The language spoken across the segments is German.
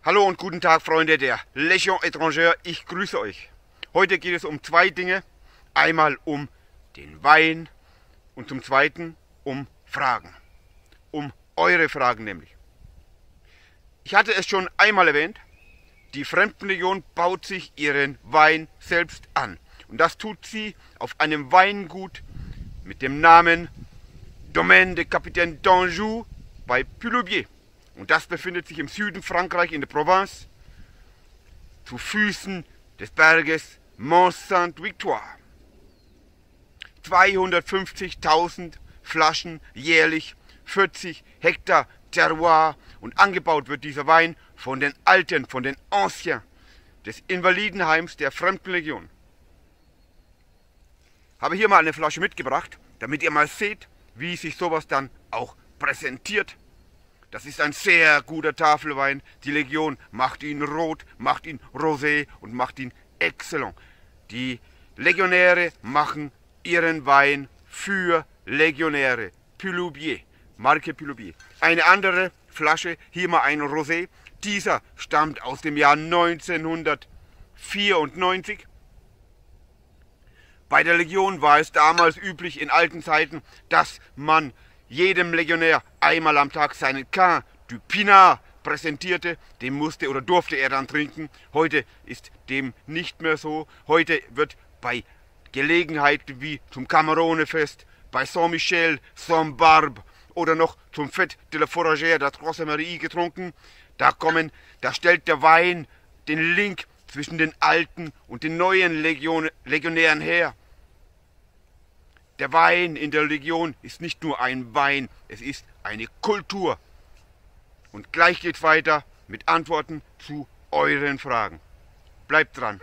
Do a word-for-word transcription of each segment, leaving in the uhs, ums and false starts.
Hallo und guten Tag, Freunde der Légion Étrangère, ich grüße euch. Heute geht es um zwei Dinge. Einmal um den Wein und zum Zweiten um Fragen. Um eure Fragen nämlich. Ich hatte es schon einmal erwähnt, die Fremdenlegion baut sich ihren Wein selbst an. Und das tut sie auf einem Weingut mit dem Namen Domaine de Capitaine d'Anjou bei Puy-le-Bier. Und das befindet sich im Süden Frankreich in der Provence, zu Füßen des Berges Mont Sainte-Victoire. zweihundertfünfzigtausend Flaschen jährlich, vierzig Hektar Terroir, und angebaut wird dieser Wein von den Alten, von den Anciens des Invalidenheims der Fremdenlegion. Habe hier mal eine Flasche mitgebracht, damit ihr mal seht, wie sich sowas dann auch präsentiert. Das ist ein sehr guter Tafelwein. Die Legion macht ihn rot, macht ihn rosé und macht ihn exzellent. Die Legionäre machen ihren Wein für Legionäre. Puy-le-Bier, Marke Puy-le-Bier. Eine andere Flasche, hier mal ein Rosé. Dieser stammt aus dem Jahr neunzehnhundertvierundneunzig. Bei der Legion war es damals üblich in alten Zeiten, dass man jedem Legionär einmal am Tag seinen Quin du Pinard präsentierte. Den musste oder durfte er dann trinken. Heute ist dem nicht mehr so. Heute wird bei Gelegenheiten wie zum Camerone-Fest, bei Saint-Michel, Saint-Barbe oder noch zum Fête de la Fourragère, der Grosse Marie, getrunken. Da kommen, da stellt der Wein den Link zwischen den alten und den neuen Legion, Legionären her. Der Wein in der Legion ist nicht nur ein Wein, es ist eine Kultur. Und gleich geht's weiter mit Antworten zu euren Fragen. Bleibt dran.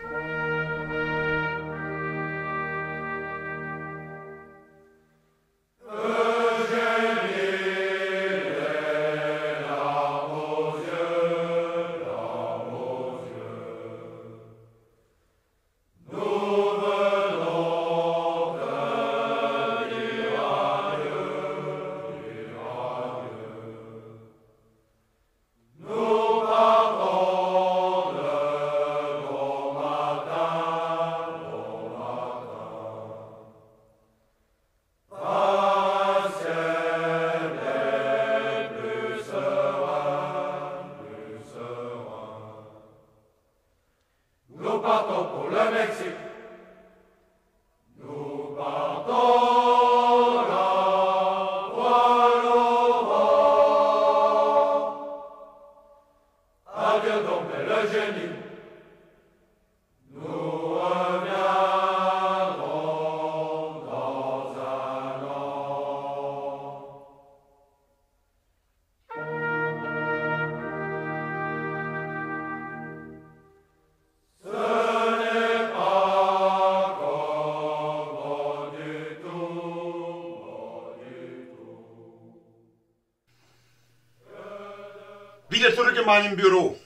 Wieder zurück in meinem Büro.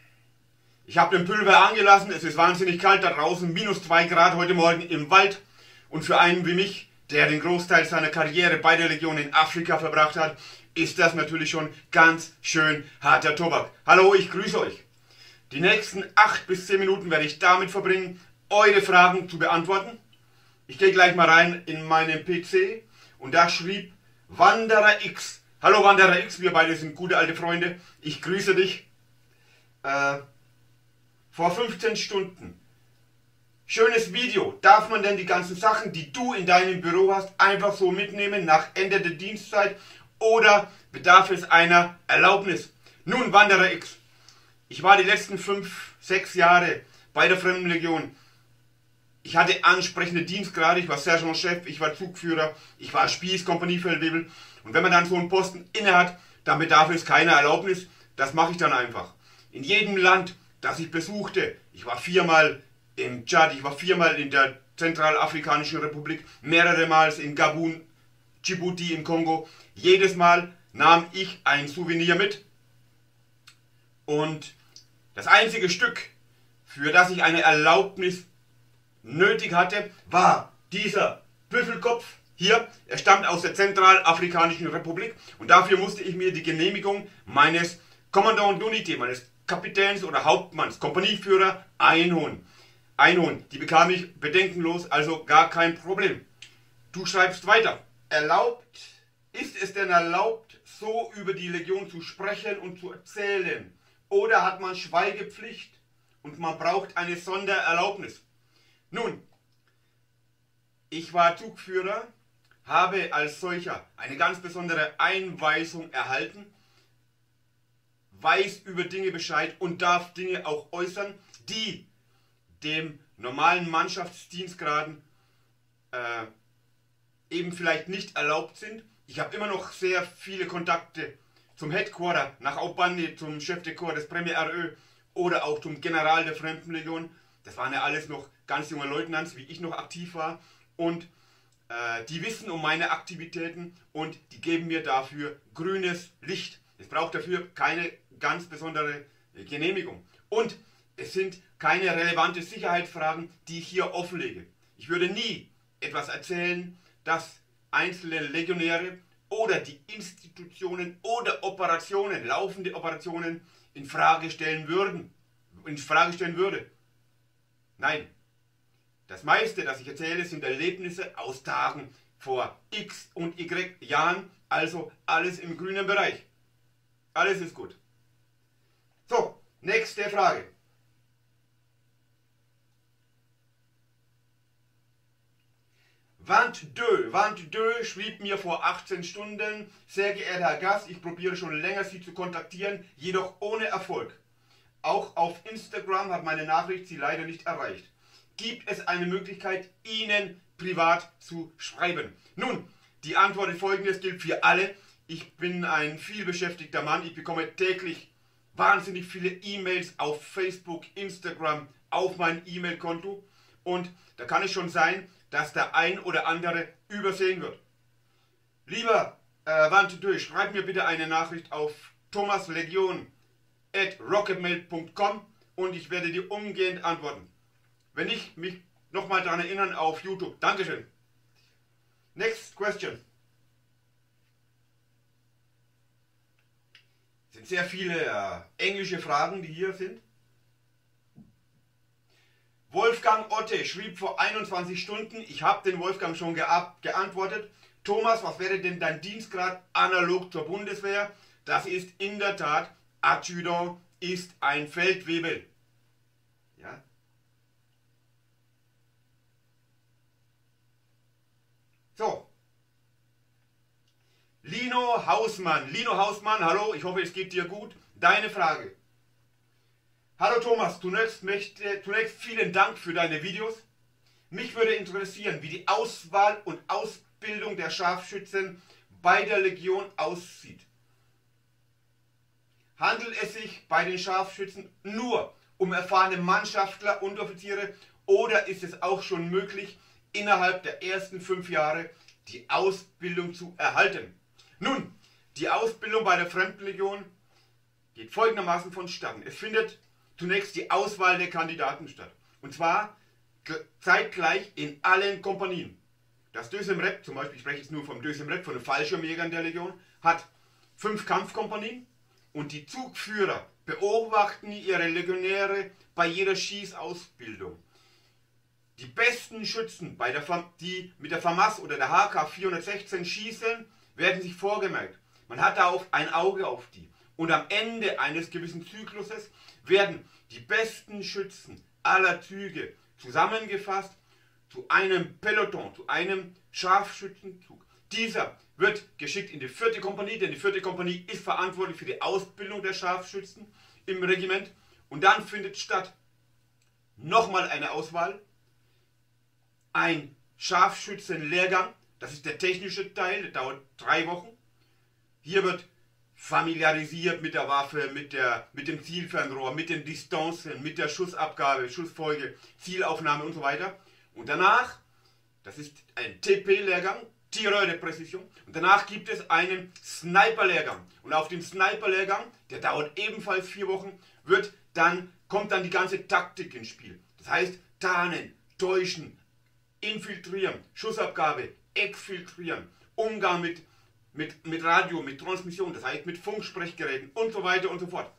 Ich habe den Pulver angelassen, es ist wahnsinnig kalt da draußen, minus zwei Grad heute Morgen im Wald. Und für einen wie mich, der den Großteil seiner Karriere bei der Legion in Afrika verbracht hat, ist das natürlich schon ganz schön harter Tobak. Hallo, ich grüße euch. Die nächsten acht bis zehn Minuten werde ich damit verbringen, eure Fragen zu beantworten. Ich gehe gleich mal rein in meinen P C und da schrieb Wanderer X. Hallo Wanderer X, wir beide sind gute alte Freunde. Ich grüße dich. Äh, vor fünfzehn Stunden. Schönes Video. Darf man denn die ganzen Sachen, die du in deinem Büro hast, einfach so mitnehmen nach Ende der Dienstzeit? Oder bedarf es einer Erlaubnis? Nun, Wanderer X. Ich war die letzten fünf, sechs Jahre bei der Fremdenlegion. Ich hatte ansprechende Dienstgrade, ich war Sergeant-Chef, ich war Zugführer, ich war Spieß, Kompaniefeldwebel. Und wenn man dann so einen Posten inne hat, dann bedarf es keiner Erlaubnis. Das mache ich dann einfach. In jedem Land, das ich besuchte, ich war viermal im Tschad, ich war viermal in der Zentralafrikanischen Republik, mehrere Mal in Gabun, Djibouti, im Kongo. Jedes Mal nahm ich ein Souvenir mit. Und das einzige Stück, für das ich eine Erlaubnis nötig hatte, war dieser Büffelkopf hier. Er stammt aus der Zentralafrikanischen Republik und dafür musste ich mir die Genehmigung meines Commandant d'Unité, meines Kapitäns oder Hauptmanns, Kompanieführer einholen. Einholen. Die bekam ich bedenkenlos, also gar kein Problem. Du schreibst weiter. Erlaubt, ist es denn erlaubt, so über die Legion zu sprechen und zu erzählen? Oder hat man Schweigepflicht und man braucht eine Sondererlaubnis? Nun, ich war Zugführer, habe als solcher eine ganz besondere Einweisung erhalten, weiß über Dinge Bescheid und darf Dinge auch äußern, die dem normalen Mannschaftsdienstgraden äh, eben vielleicht nicht erlaubt sind. Ich habe immer noch sehr viele Kontakte zum Headquarter, nach Aubande, zum Chef de Corps des Premier R Ö oder auch zum General der Fremdenlegion. Das waren ja alles noch ganz junge Leutnants, wie ich noch aktiv war. Und äh, die wissen um meine Aktivitäten und die geben mir dafür grünes Licht. Es braucht dafür keine ganz besondere Genehmigung. Und es sind keine relevanten Sicherheitsfragen, die ich hier offenlege. Ich würde nie etwas erzählen, das einzelne Legionäre oder die Institutionen oder Operationen, laufende Operationen in Frage stellen würden, in Frage stellen würde. Nein. Das meiste, das ich erzähle, sind Erlebnisse aus Tagen vor X und Y Jahren, also alles im grünen Bereich. Alles ist gut. So, nächste Frage. Vingt-deux, Vingt-deux schrieb mir vor achtzehn Stunden, sehr geehrter Herr Gast, ich probiere schon länger Sie zu kontaktieren, jedoch ohne Erfolg. Auch auf Instagram hat meine Nachricht Sie leider nicht erreicht. Gibt es eine Möglichkeit, Ihnen privat zu schreiben? Nun, die Antwort ist folgendes, gilt für alle. Ich bin ein vielbeschäftigter Mann, ich bekomme täglich wahnsinnig viele E-Mails auf Facebook, Instagram, auf mein E-Mail-Konto und da kann es schon sein, dass der ein oder andere übersehen wird. Lieber äh, Vingt-deux, schreib mir bitte eine Nachricht auf thomaslegion at rocketmail punkt com und ich werde dir umgehend antworten. Wenn ich mich nochmal daran erinnern auf YouTube. Dankeschön. Next question. Es sind sehr viele äh, englische Fragen, die hier sind. Wolfgang Otte schrieb vor einundzwanzig Stunden, ich habe den Wolfgang schon geantwortet. Thomas, was wäre denn dein Dienstgrad analog zur Bundeswehr? Das ist in der Tat, Adjutant ist ein Feldwebel. Ja. So. Lino Hausmann. Lino Hausmann, hallo, ich hoffe es geht dir gut. Deine Frage. Hallo Thomas, zunächst, möchte, zunächst vielen Dank für deine Videos. Mich würde interessieren, wie die Auswahl und Ausbildung der Scharfschützen bei der Legion aussieht. Handelt es sich bei den Scharfschützen nur um erfahrene Mannschaftler und Offiziere oder ist es auch schon möglich, innerhalb der ersten fünf Jahre die Ausbildung zu erhalten? Nun, die Ausbildung bei der Fremdenlegion geht folgendermaßen vonstatten. Es findet zunächst die Auswahl der Kandidaten statt. Und zwar zeitgleich in allen Kompanien. Das Deuxième Rep, zum Beispiel, ich spreche jetzt nur vom Deuxième Rep, von den Fallschirmjägern der Legion, hat fünf Kampfkompanien und die Zugführer beobachten ihre Legionäre bei jeder Schießausbildung. Die besten Schützen, bei der Fam die mit der FAMAS oder der H K vierhundertsechzehn schießen, werden sich vorgemerkt. Man hat da ein Auge auf die. Und am Ende eines gewissen Zykluses werden die besten Schützen aller Züge zusammengefasst zu einem Peloton, zu einem Scharfschützenzug. Dieser wird geschickt in die vierte Kompanie, denn die vierte Kompanie ist verantwortlich für die Ausbildung der Scharfschützen im Regiment. Und dann findet statt nochmal eine Auswahl, ein Scharfschützenlehrgang, das ist der technische Teil, der dauert drei Wochen. Hier wird familiarisiert mit der Waffe, mit, der, mit dem Zielfernrohr, mit den Distanzen, mit der Schussabgabe, Schussfolge, Zielaufnahme und so weiter. Und danach, das ist ein T P-Lehrgang, Tireur de Präcision, und danach gibt es einen Sniper-Lehrgang. Und auf dem Sniper-Lehrgang, der dauert ebenfalls vier Wochen, wird dann, kommt dann die ganze Taktik ins Spiel. Das heißt, tarnen, täuschen, infiltrieren, Schussabgabe, exfiltrieren, Umgang mit Mit, mit Radio, mit Transmission, das heißt mit Funksprechgeräten und so weiter und so fort.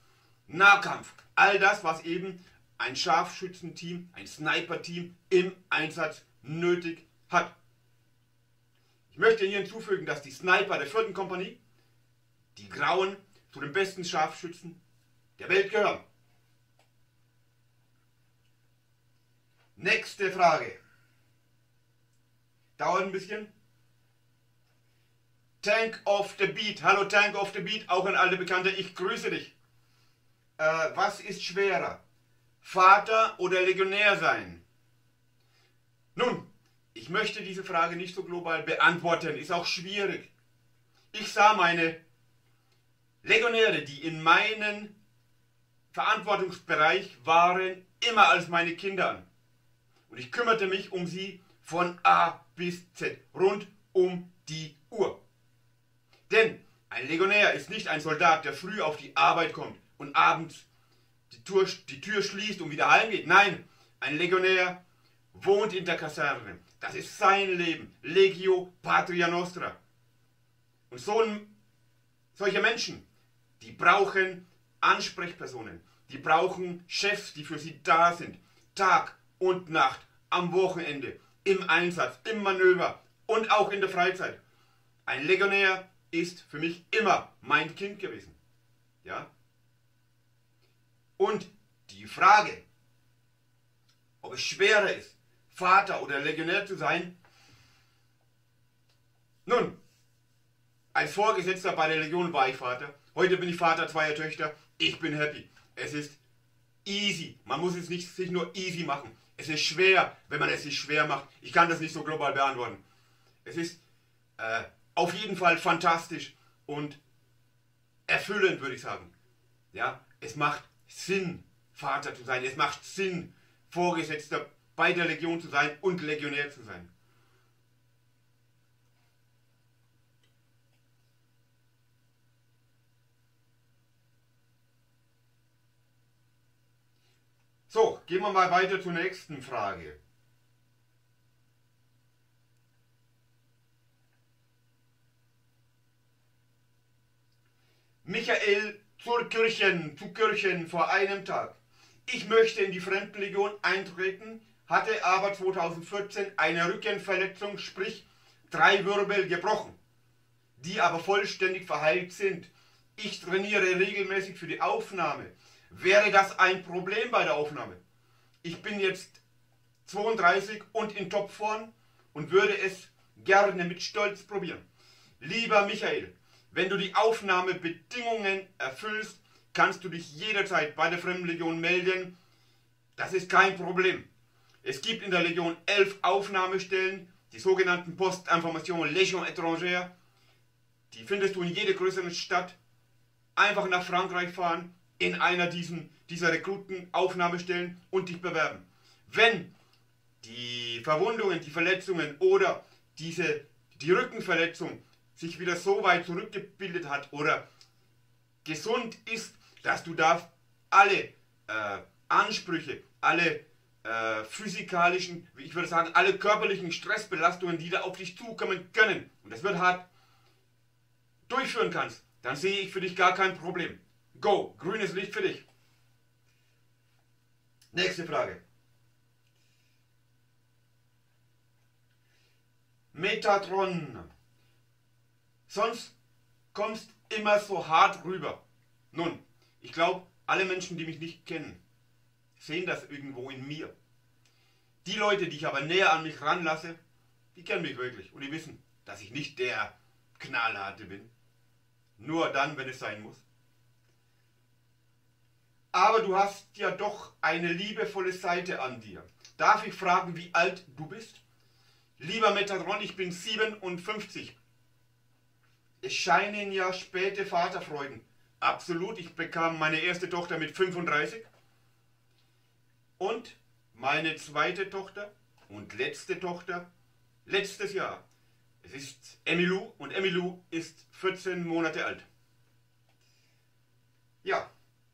Nahkampf. All das, was eben ein Scharfschützenteam, ein Sniper-Team im Einsatz nötig hat. Ich möchte hier hinzufügen, dass die Sniper der vierten Kompanie, die Grauen, zu den besten Scharfschützen der Welt gehören. Nächste Frage. Dauert ein bisschen. Tank of the Beat. Hallo Tank of the Beat, auch ein alter Bekannter. Ich grüße dich. Äh, was ist schwerer? Vater oder Legionär sein? Nun, ich möchte diese Frage nicht so global beantworten. Ist auch schwierig. Ich sah meine Legionäre, die in meinem Verantwortungsbereich waren, immer als meine Kinder an. Und ich kümmerte mich um sie von A bis Z, rund um die Uhr. Denn ein Legionär ist nicht ein Soldat, der früh auf die Arbeit kommt und abends die Tür, die Tür schließt und wieder heimgeht. Nein, ein Legionär wohnt in der Kaserne. Das ist sein Leben. Legio Patria Nostra. Und so ein, solche Menschen, die brauchen Ansprechpersonen. Die brauchen Chefs, die für sie da sind. Tag und Nacht, am Wochenende, im Einsatz, im Manöver und auch in der Freizeit. Ein Legionär ist für mich immer mein Kind gewesen. Ja? Und die Frage, ob es schwerer ist, Vater oder Legionär zu sein, nun, als Vorgesetzter bei der Legion war ich Vater. Heute bin ich Vater zweier Töchter. Ich bin happy. Es ist easy. Man muss es nicht sich nur easy machen. Es ist schwer, wenn man es sich schwer macht. Ich kann das nicht so global beantworten. Es ist äh, auf jeden Fall fantastisch und erfüllend, würde ich sagen. Ja, es macht Sinn, Vater zu sein. Es macht Sinn, Vorgesetzter bei der Legion zu sein und Legionär zu sein. So, gehen wir mal weiter zur nächsten Frage. Michael zur Kirchen, zu Kirchen vor einem Tag. Ich möchte in die Fremdenlegion eintreten, hatte aber zweitausendvierzehn eine Rückenverletzung, sprich drei Wirbel gebrochen, die aber vollständig verheilt sind. Ich trainiere regelmäßig für die Aufnahme. Wäre das ein Problem bei der Aufnahme? Ich bin jetzt zweiunddreißig und in Topform und würde es gerne mit Stolz probieren. Lieber Michael, wenn du die Aufnahmebedingungen erfüllst, kannst du dich jederzeit bei der Fremdenlegion melden. Das ist kein Problem. Es gibt in der Legion elf Aufnahmestellen, die sogenannten Poste Information Légion étrangère. Die findest du in jeder größeren Stadt. Einfach nach Frankreich fahren, in einer diesen, dieser Rekruten-Aufnahmestellen und dich bewerben. Wenn die Verwundungen, die Verletzungen oder diese, die Rückenverletzung sich wieder so weit zurückgebildet hat oder gesund ist, dass du da alle äh, Ansprüche, alle äh, physikalischen, ich würde sagen, alle körperlichen Stressbelastungen, die da auf dich zukommen können, und das wird hart, durchführen kannst, dann sehe ich für dich gar kein Problem. Go, grünes Licht für dich. Nächste Frage. Metatron. Sonst kommst immer so hart rüber. Nun, ich glaube, alle Menschen, die mich nicht kennen, sehen das irgendwo in mir. Die Leute, die ich aber näher an mich ranlasse, die kennen mich wirklich und die wissen, dass ich nicht der Knallharte bin. Nur dann, wenn es sein muss. Aber du hast ja doch eine liebevolle Seite an dir. Darf ich fragen, wie alt du bist? Lieber Metatron, ich bin siebenundfünfzig. Es scheinen ja späte Vaterfreuden. Absolut, ich bekam meine erste Tochter mit fünfunddreißig. Und meine zweite Tochter und letzte Tochter letztes Jahr. Es ist Emilou und Emilou ist vierzehn Monate alt. Ja.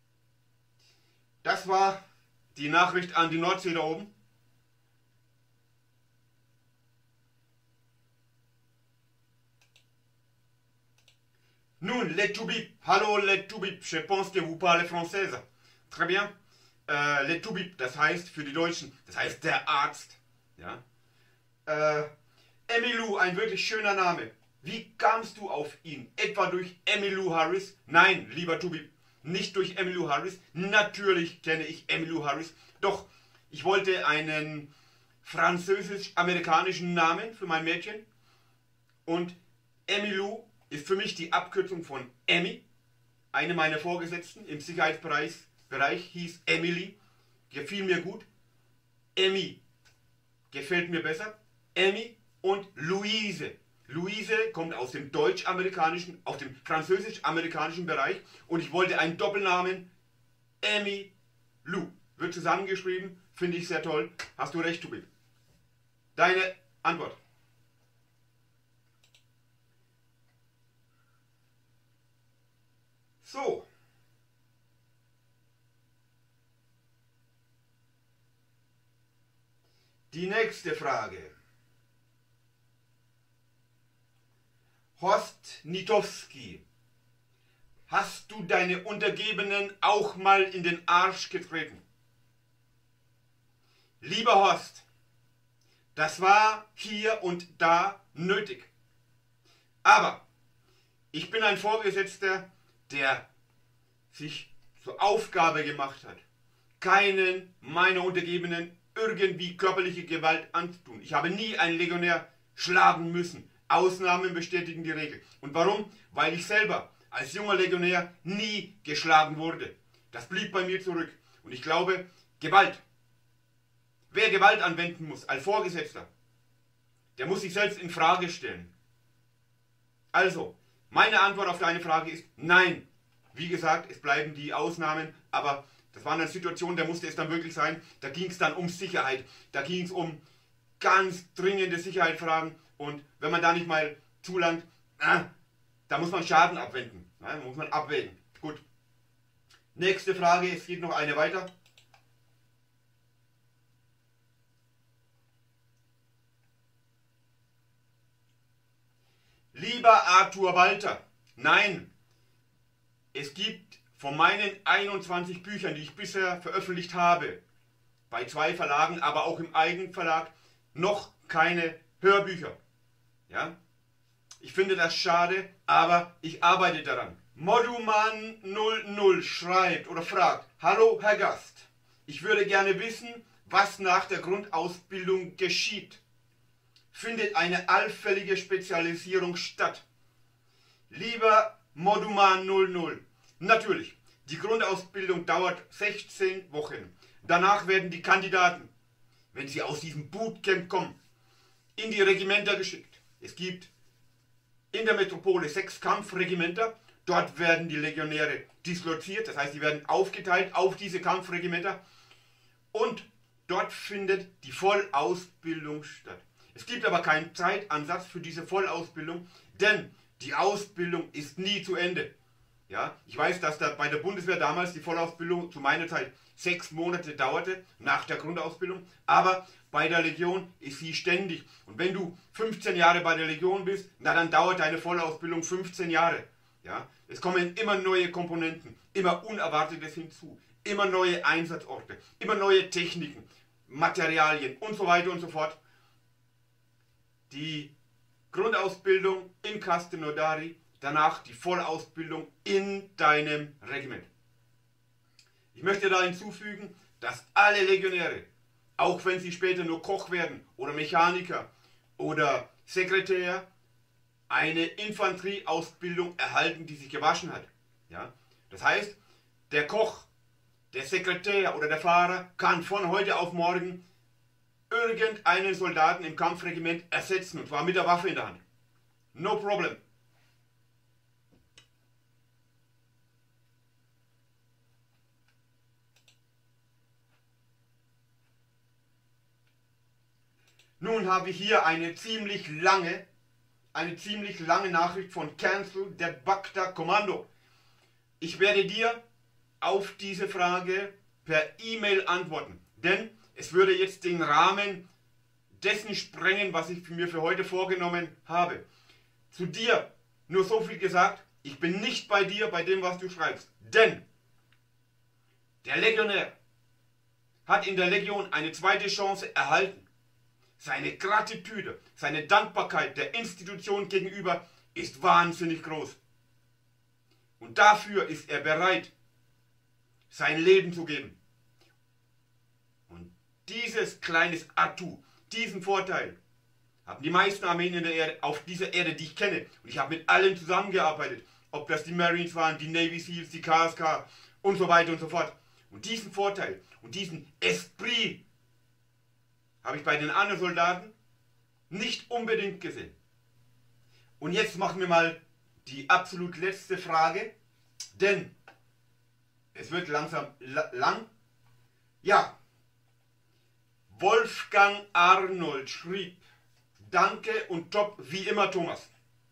Das war die Nachricht an die Nordsee da oben. Nun, le toubib. Hallo, le toubib. Je pense que vous parlez française. Très bien. Äh, le toubib, das heißt für die Deutschen, das heißt der Arzt. Ja. Äh, Emmylou, ein wirklich schöner Name. Wie kamst du auf ihn? Etwa durch Emmylou Harris? Nein, lieber Toubib, nicht durch Emmylou Harris. Natürlich kenne ich Emmylou Harris. Doch, ich wollte einen französisch-amerikanischen Namen für mein Mädchen. Und Emmylou ist für mich die Abkürzung von Emmy. Eine meiner Vorgesetzten im Sicherheitsbereich Bereich hieß Emily. Gefiel mir gut. Emmy gefällt mir besser. Emmy und Louise. Louise kommt aus dem deutsch-amerikanischen, aus dem französisch-amerikanischen Bereich. Und ich wollte einen Doppelnamen. Emmy Lou. Wird zusammengeschrieben. Finde ich sehr toll. Hast du recht, Tobi. Deine Antwort. So. Die nächste Frage. Horst Nitowski. Hast du deine Untergebenen auch mal in den Arsch getreten? Lieber Horst, das war hier und da nötig. Aber ich bin ein Vorgesetzter, der sich zur Aufgabe gemacht hat, keinen meiner Untergebenen irgendwie körperliche Gewalt anzutun. Ich habe nie einen Legionär schlagen müssen. Ausnahmen bestätigen die Regel. Und warum? Weil ich selber als junger Legionär nie geschlagen wurde. Das blieb bei mir zurück. Und ich glaube, Gewalt. Wer Gewalt anwenden muss als Vorgesetzter, der muss sich selbst in Frage stellen. Also, meine Antwort auf deine Frage ist nein. Wie gesagt, es bleiben die Ausnahmen, aber das war eine Situation, da musste es dann wirklich sein. Da ging es dann um Sicherheit. Da ging es um ganz dringende Sicherheitsfragen. Und wenn man da nicht mal zulangt, äh, da muss man Schaden abwenden. Da muss man abwägen. Gut. Nächste Frage, es geht noch eine weiter. Lieber Arthur Walter, nein, es gibt von meinen einundzwanzig Büchern, die ich bisher veröffentlicht habe, bei zwei Verlagen, aber auch im Eigenverlag, noch keine Hörbücher. Ja? Ich finde das schade, aber ich arbeite daran. Moduman null null schreibt oder fragt: Hallo Herr Gast, ich würde gerne wissen, was nach der Grundausbildung geschieht. Findet eine allfällige Spezialisierung statt? Lieber Moduman null null, natürlich, die Grundausbildung dauert sechzehn Wochen. Danach werden die Kandidaten, wenn sie aus diesem Bootcamp kommen, in die Regimenter geschickt. Es gibt in der Metropole sechs Kampfregimenter. Dort werden die Legionäre disloziert, das heißt, die werden aufgeteilt auf diese Kampfregimenter. Und dort findet die Vollausbildung statt. Es gibt aber keinen Zeitansatz für diese Vollausbildung, denn die Ausbildung ist nie zu Ende. Ja, ich weiß, dass da bei der Bundeswehr damals die Vollausbildung zu meiner Zeit sechs Monate dauerte nach der Grundausbildung, aber bei der Legion ist sie ständig. Und wenn du fünfzehn Jahre bei der Legion bist, na dann dauert deine Vollausbildung fünfzehn Jahre. Ja, es kommen immer neue Komponenten, immer Unerwartetes hinzu, immer neue Einsatzorte, immer neue Techniken, Materialien und so weiter und so fort. Die Grundausbildung in Castelnaudary, danach die Vollausbildung in deinem Regiment. Ich möchte da hinzufügen, dass alle Legionäre, auch wenn sie später nur Koch werden oder Mechaniker oder Sekretär, eine Infanterieausbildung erhalten, die sich gewaschen hat. Ja? Das heißt, der Koch, der Sekretär oder der Fahrer kann von heute auf morgen irgendeinen Soldaten im Kampfregiment ersetzen, und zwar mit der Waffe in der Hand. No problem. Nun habe ich hier eine ziemlich lange, eine ziemlich lange Nachricht von Cancel that Bakta Kommando. Ich werde dir auf diese Frage per E-Mail antworten, denn es würde jetzt den Rahmen dessen sprengen, was ich mir für heute vorgenommen habe. Zu dir nur so viel gesagt: ich bin nicht bei dir, bei dem, was du schreibst. Denn der Legionär hat in der Legion eine zweite Chance erhalten. Seine Gratitüde, seine Dankbarkeit der Institution gegenüber ist wahnsinnig groß. Und dafür ist er bereit, sein Leben zu geben. Und dieses kleines Atu, diesen Vorteil, haben die meisten Armeen in der Erde, auf dieser Erde, die ich kenne. Und ich habe mit allen zusammengearbeitet. Ob das die Marines waren, die Navy Seals, die K S K und so weiter und so fort. Und diesen Vorteil und diesen Esprit habe ich bei den anderen Soldaten nicht unbedingt gesehen. Und jetzt machen wir mal die absolut letzte Frage, denn es wird langsam lang. Ja, Wolfgang Arnold schrieb, danke und top wie immer Thomas.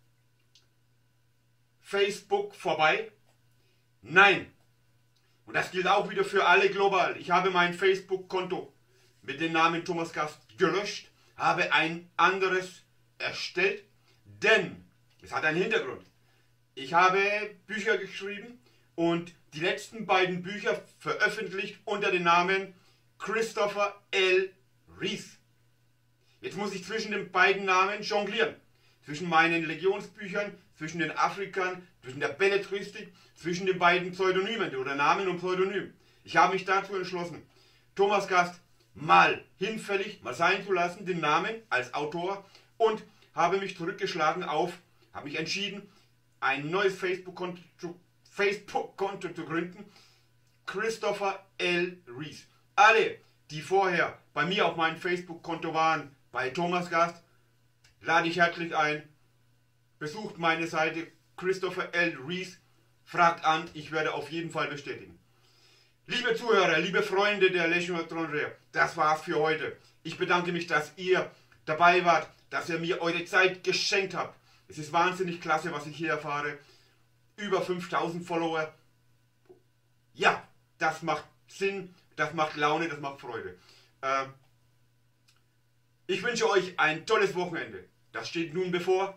Facebook vorbei? Nein. Und das gilt auch wieder für alle global. Ich habe mein Facebook-Konto mit dem Namen Thomas Gast gelöscht, habe ein anderes erstellt, denn es hat einen Hintergrund. Ich habe Bücher geschrieben und die letzten beiden Bücher veröffentlicht unter dem Namen Christopher L. Rees. Jetzt muss ich zwischen den beiden Namen jonglieren. Zwischen meinen Legionsbüchern, zwischen den Afrikern, zwischen der Belletristik, zwischen den beiden Pseudonymen oder Namen und Pseudonym. Ich habe mich dazu entschlossen, Thomas Gast mal hinfällig, mal sein zu lassen, den Namen als Autor, und habe mich zurückgeschlagen auf, habe mich entschieden, ein neues Facebook-Konto Facebook-Konto zu gründen. Christopher L. Rees. Alle, die vorher bei mir auf meinem Facebook-Konto waren, bei Thomas Gast, lade ich herzlich ein. Besucht meine Seite Christopher L. Rees. Fragt an, ich werde auf jeden Fall bestätigen. Liebe Zuhörer, liebe Freunde der Légion étrangère, das war's für heute. Ich bedanke mich, dass ihr dabei wart, dass ihr mir eure Zeit geschenkt habt. Es ist wahnsinnig klasse, was ich hier erfahre. Über fünftausend Follower. Ja, das macht Sinn, das macht Laune, das macht Freude. Ähm, ich wünsche euch ein tolles Wochenende. Das steht nun bevor.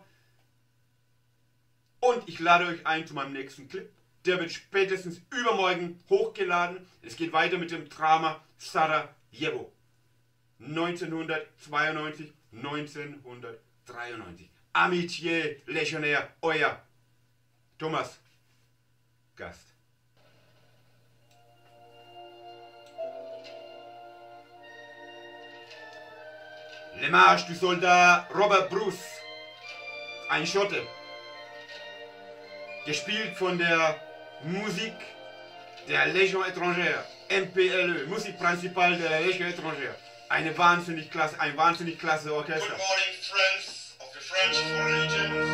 Und ich lade euch ein zu meinem nächsten Clip. Der wird spätestens übermorgen hochgeladen. Es geht weiter mit dem Drama Sarajevo. neunzehnhundertzweiundneunzig, neunzehnhundertdreiundneunzig. Amitié Légionnaire, euer Thomas Gast. Le Marche du Soldat Robert Bruce, ein Schotte, gespielt von der Musik der Légion étrangère, M P L E, Musik Principale der Légion étrangère. Eine wahnsinnig klasse, ein wahnsinnig klasse Orchester. Good morning, friends of the French Foreign Legion.